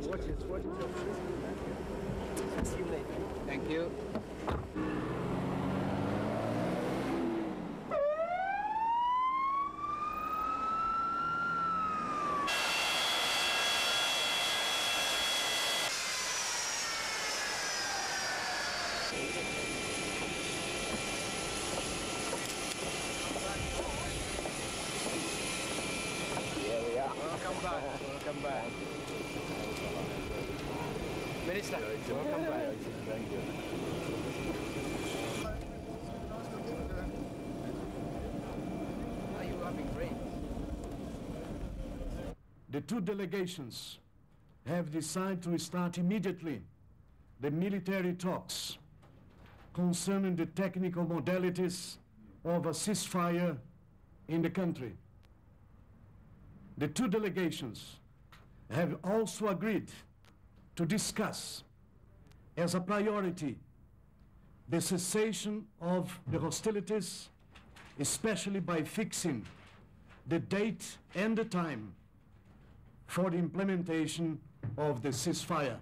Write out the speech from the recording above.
watch it. See you later. Thank you. Welcome back. Minister, welcome back. Thank you. Are you having rain? The two delegations have decided to start immediately the military talks concerning the technical modalities of a ceasefire in the country. The two delegations have also agreed to discuss as a priority the cessation of the hostilities, especially by fixing the date and the time for the implementation of the ceasefire.